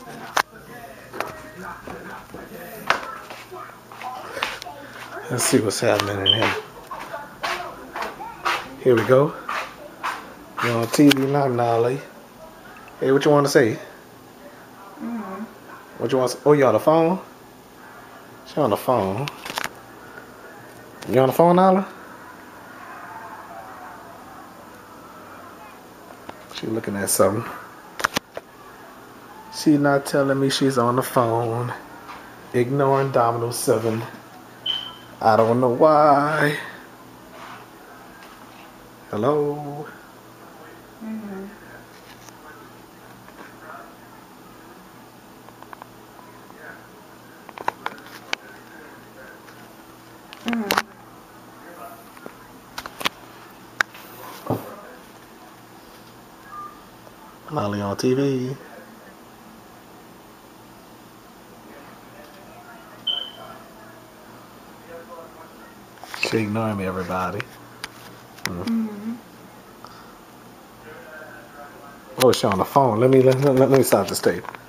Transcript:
Let's see what's happening in here. Here we go. You're on TV now, Nolly. Hey, what you want to say? What you want to say? Oh, you on the phone? She on the phone. You on the phone, Nala? She looking at something. She not telling me she's on the phone. Ignoring Domino 7. I don't know why. Hello? Nolly on TV. She ignoring me, everybody. Oh, she on the phone. Let me stop this tape.